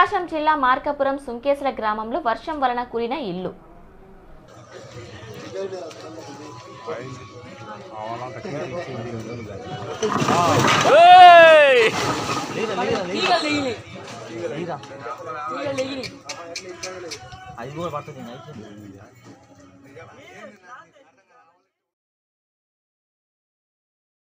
ప్రకాశం జిల్లా మార్కాపురం సుంకేశ్వర గ్రామంలో వర్షం వలన కూలిన ఇల్లు. అది కూడా పడుతుంది.